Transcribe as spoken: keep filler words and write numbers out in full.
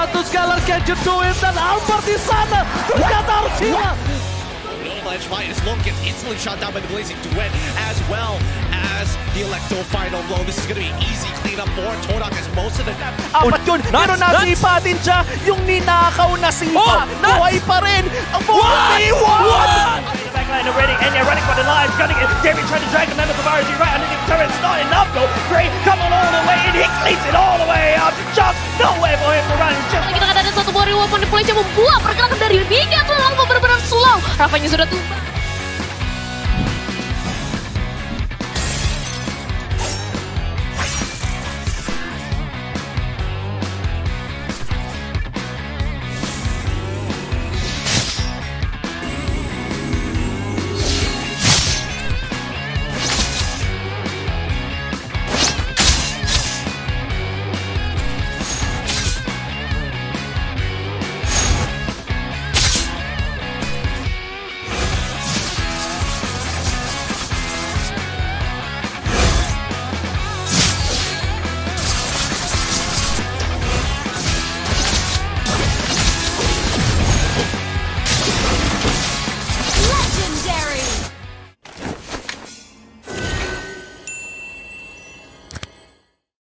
satu Skylar can you do it, dan Albert di sana ternyata harus hilang. Ledge fight as Long gets instantly shot down by the Blazing Duet, as well as the Electro final blow. This is going to be easy cleanup for Todak as most of the... Apat yun, pero nasipa din siya. Yung ninakaw na sipa, buhay pa rin. Ang forty-one! Backline already, and they're running for the lives, gunning it. David trying to drag the members of R G right underneath the turret. It's not enough though. Gray coming all the way in, he cleans it all the way out. Just nowhere for him to run. Just... Kita akan ada satu buah reward manipulasi yang membuat pergerakan dari Mika tuh benar-benar slow. Rafanya sudah tuh